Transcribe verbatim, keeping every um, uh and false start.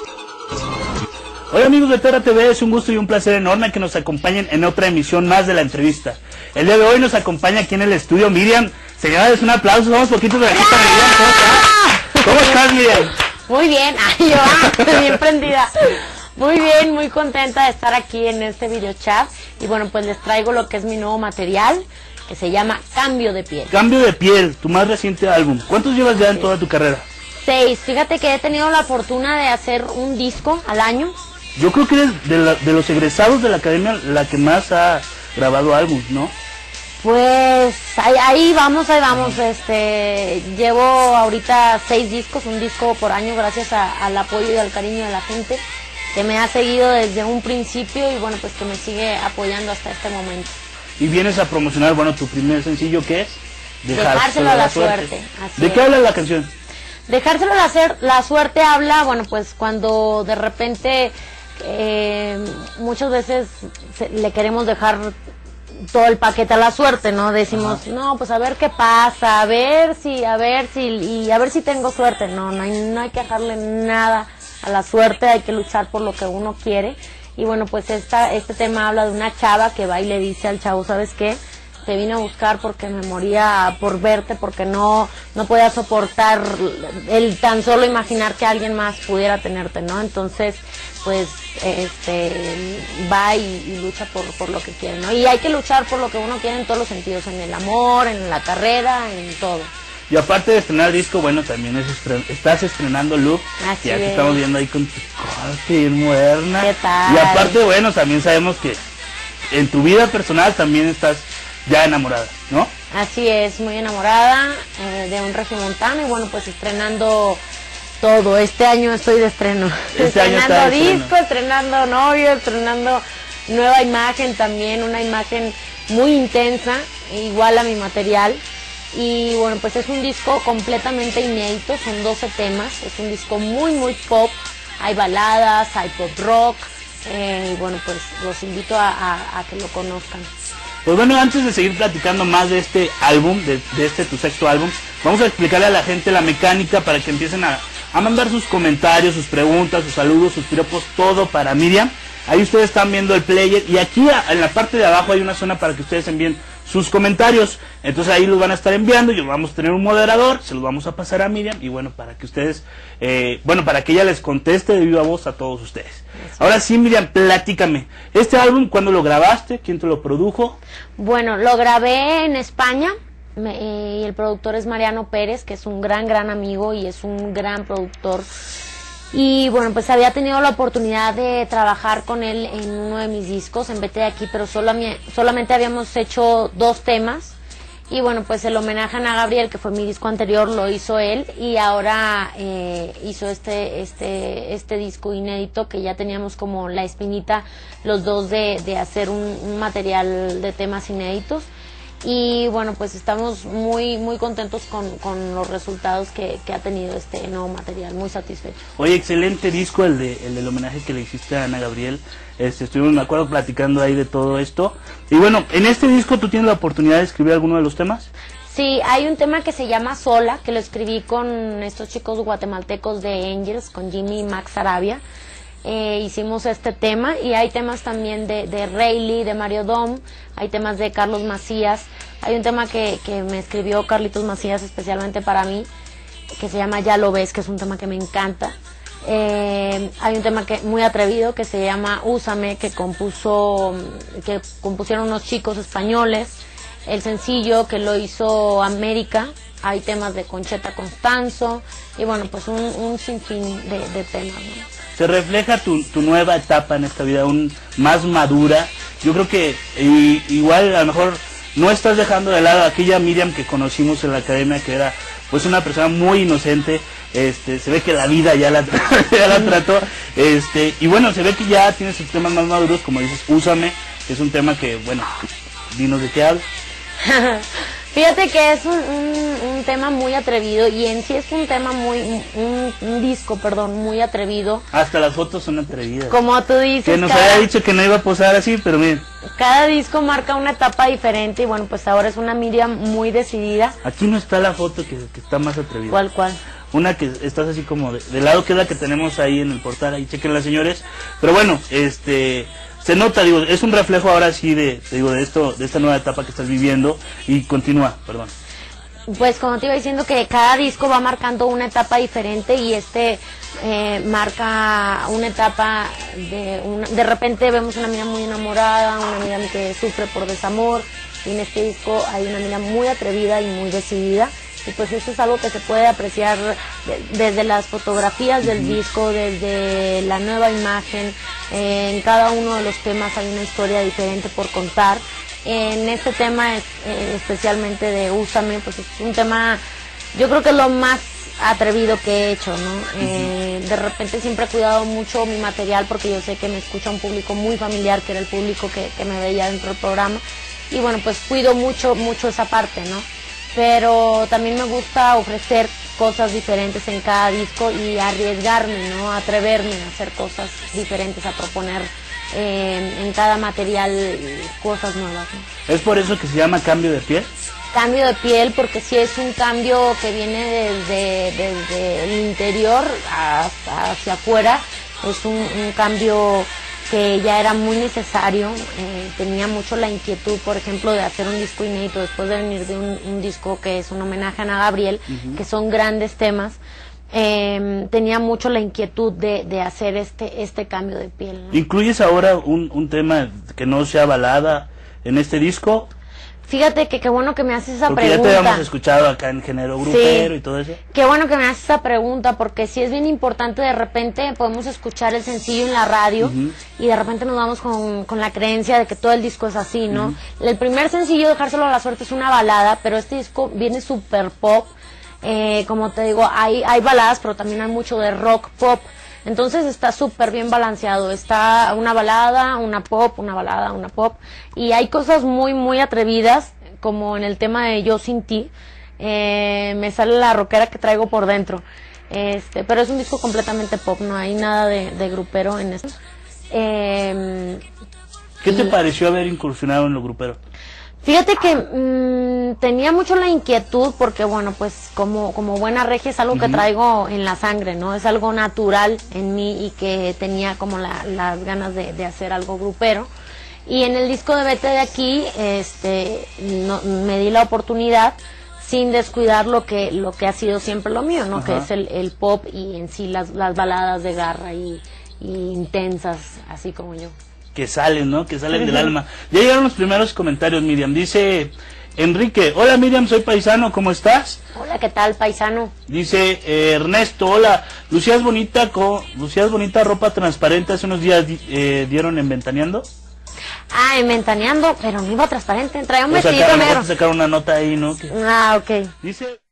Hola amigos de Terra T V, es un gusto y un placer enorme que nos acompañen en otra emisión más de la entrevista. El día de hoy nos acompaña aquí en el estudio Miriam. Señores, un aplauso, somos poquitos de aquí para Miriam. ¿Cómo estás? ¿Cómo estás, Miriam? Muy bien, ay, yo ah, bien prendida. Muy bien, muy contenta de estar aquí en este video chat. Y bueno, pues les traigo lo que es mi nuevo material, que se llama Cambio de Piel. Cambio de Piel, tu más reciente álbum. ¿Cuántos llevas ya en toda tu carrera? Seis. Fíjate que he tenido la fortuna de hacer un disco al año. Yo creo que eres de, la, de los egresados de la academia la que más ha grabado álbumes, ¿no? Pues ahí, ahí vamos, ahí vamos. Este, llevo ahorita seis discos, un disco por año, gracias a, al apoyo y al cariño de la gente que me ha seguido desde un principio y bueno, pues que me sigue apoyando hasta este momento. Y vienes a promocionar, bueno, tu primer sencillo, ¿qué es? Dejárselo, Dejárselo a la suerte. suerte. Así ¿De es. qué habla la canción? Dejárselo a la, la suerte habla, bueno, pues cuando de repente eh, muchas veces se, le queremos dejar todo el paquete a la suerte, ¿no? Decimos, ajá, no, pues a ver qué pasa, a ver si, a ver si, y a ver si tengo suerte. No, no hay, no hay que dejarle nada a la suerte, hay que luchar por lo que uno quiere. Y bueno, pues esta, este tema habla de una chava que va y le dice al chavo, ¿sabes qué? Te vine a buscar porque me moría por verte, porque no, no podía soportar el tan solo imaginar que alguien más pudiera tenerte, ¿no? Entonces, pues, este, va y, y lucha por, por lo que quiere, ¿no? Y hay que luchar por lo que uno quiere en todos los sentidos, en el amor, en la carrera, en todo. Y aparte de estrenar el disco, bueno, también es estren estás estrenando look. Así ya es. que estamos viendo ahí con tu corte bien moderna. ¿Qué tal? Y aparte, bueno, también sabemos que en tu vida personal también estás ya enamorada, ¿no? Así es, muy enamorada eh, de un regimontano y bueno, pues estrenando todo. Este año estoy de estreno. Este estrenando año está de disco, estreno. estrenando novio, estrenando nueva imagen también, una imagen muy intensa, igual a mi material. Y bueno, pues es un disco completamente inédito, son doce temas, es un disco muy muy pop, hay baladas, hay pop rock, eh, y bueno, pues los invito a, a, a que lo conozcan. Pues bueno, antes de seguir platicando más de este álbum, de, de este tu sexto álbum, vamos a explicarle a la gente la mecánica para que empiecen a, a mandar sus comentarios, sus preguntas, sus saludos, sus piropos, todo para Miriam. Ahí ustedes están viendo el player y aquí a, en la parte de abajo hay una zona para que ustedes envíen sus comentarios. Entonces ahí los van a estar enviando y vamos a tener un moderador, se los vamos a pasar a Miriam y bueno, para que ustedes, eh, bueno, para que ella les conteste de viva voz a todos ustedes. Ahora sí, Miriam, platícame, ¿este álbum cuándo lo grabaste? ¿Quién te lo produjo? Bueno, lo grabé en España me, eh, y el productor es Mariano Pérez, que es un gran, gran amigo y es un gran productor. Y bueno, pues había tenido la oportunidad de trabajar con él en uno de mis discos, en Vete de Aquí, pero solo, solamente habíamos hecho dos temas. Y bueno, pues el homenaje a Ana Gabriel, que fue mi disco anterior, lo hizo él. Y ahora eh, hizo este, este, este disco inédito, que ya teníamos como la espinita los dos de, de hacer un, un material de temas inéditos. Y bueno, pues estamos muy muy contentos con, con los resultados que, que ha tenido este nuevo material, muy satisfechos. Oye, excelente disco el, de, el del homenaje que le hiciste a Ana Gabriel. Este, estuvimos, me acuerdo, platicando ahí de todo esto. Y bueno, en este disco tú tienes la oportunidad de escribir alguno de los temas. Sí, hay un tema que se llama Sola, que lo escribí con estos chicos guatemaltecos de Angels, con Jimmy y Max Arabia. Eh, hicimos este tema y hay temas también de, de Rayleigh, de Mario Dom, hay temas de Carlos Macías, hay un tema que, que me escribió Carlitos Macías especialmente para mí, que se llama Ya lo ves, que es un tema que me encanta. Eh, hay un tema que muy atrevido que se llama Úsame, que compuso, que compusieron unos chicos españoles, el sencillo que lo hizo América. Hay temas de Concheta Constanzo y bueno, pues un, un sinfín de, de temas, ¿no? Se refleja tu, tu nueva etapa en esta vida, un, más madura. Yo creo que y, igual a lo mejor no estás dejando de lado a aquella Miriam que conocimos en la academia, que era pues una persona muy inocente. Este, se ve que la vida ya la, ya la trató, este, y bueno, se ve que ya tienes sus temas más maduros, como dices, Úsame, que es un tema que, bueno, dinos de qué habla. Fíjate que es un, un, un tema muy atrevido y en sí es un tema muy, un, un disco, perdón, muy atrevido. Hasta las fotos son atrevidas. Como tú dices. Que nos cada, había dicho que no iba a posar así, pero miren. Cada disco marca una etapa diferente y bueno, pues ahora es una Miriam muy decidida. Aquí no está la foto que, que está más atrevida. ¿Cuál, cuál? una que estás así como de, de lado, que es la que tenemos ahí en el portal, ahí chequenla, señores. Pero bueno, este se nota, digo, es un reflejo ahora sí de, te digo, de esto, de esta nueva etapa que estás viviendo. Y continúa, perdón. Pues como te iba diciendo, que cada disco va marcando una etapa diferente, y este eh, marca una etapa de una, de repente vemos una Miriam muy enamorada, una Miriam que sufre por desamor, y en este disco hay una Miriam muy atrevida y muy decidida, y pues eso es algo que se puede apreciar de, desde las fotografías del disco, desde la nueva imagen. Eh, en cada uno de los temas hay una historia diferente por contar. En este tema es, eh, especialmente de Úsame, pues es un tema, yo creo que es lo más atrevido que he hecho, ¿no? Eh, de repente siempre he cuidado mucho mi material, porque yo sé que me escucha un público muy familiar, que era el público que, que me veía dentro del programa, y bueno, pues cuido mucho, mucho esa parte, ¿no? Pero también me gusta ofrecer cosas diferentes en cada disco y arriesgarme, ¿no? Atreverme a hacer cosas diferentes, a proponer Eh, en cada material cosas nuevas, ¿no? ¿Es por eso que se llama Cambio de Piel? Cambio de piel, porque sí es un cambio que viene desde, desde el interior hasta hacia afuera. Es un, un cambio que ya era muy necesario. Eh, tenía mucho la inquietud, por ejemplo, de hacer un disco inédito después de venir de un, un disco que es un homenaje a Ana Gabriel, uh-huh. que son grandes temas. Eh, tenía mucho la inquietud de, de hacer este este cambio de piel, ¿no? ¿Incluyes ahora un, un tema que no sea balada en este disco? Fíjate que qué bueno que me haces esa porque pregunta. Porque ya te habíamos escuchado acá en género grupero, sí, y todo eso. Qué bueno que me haces esa pregunta, porque sí es bien importante. De repente podemos escuchar el sencillo en la radio, uh-huh. y de repente nos vamos con, con la creencia de que todo el disco es así, ¿no? Uh-huh. El primer sencillo, Dejárselo a la Suerte, es una balada, pero este disco viene super pop. Eh, como te digo, hay, hay baladas, pero también hay mucho de rock pop. Entonces está súper bien balanceado. Está una balada, una pop, una balada, una pop. Y hay cosas muy, muy atrevidas, como en el tema de Yo Sin Ti. Eh, me sale la rockera que traigo por dentro. Este, pero es un disco completamente pop, no hay nada de, de grupero en esto. Eh, ¿Qué te y... pareció haber incursionado en lo grupero? Fíjate que mmm, tenía mucho la inquietud, porque bueno, pues como, como buena regia es algo uh-huh. que traigo en la sangre, ¿no? Es algo natural en mí, y que tenía como la, las ganas de, de hacer algo grupero. Y en el disco de Vete de Aquí, este, no, me di la oportunidad, sin descuidar lo que, lo que ha sido siempre lo mío, ¿no? Uh-huh. Que es el, el pop, y en sí las, las baladas de garra y, y intensas, así como yo. Que salen, ¿no? Que salen del alma. Ya llegaron los primeros comentarios, Miriam. Dice Enrique: hola Miriam, soy paisano, ¿cómo estás? Hola, ¿qué tal, paisano? Dice eh, Ernesto: hola, lucías bonita, con, lucías bonita ropa transparente, hace unos días eh, dieron en Ventaneando. Ah, en Ventaneando, pero no iba transparente, traía un o vestido sacaron, negro. sacaron una nota ahí, ¿no? Que... Ah, ok. Dice...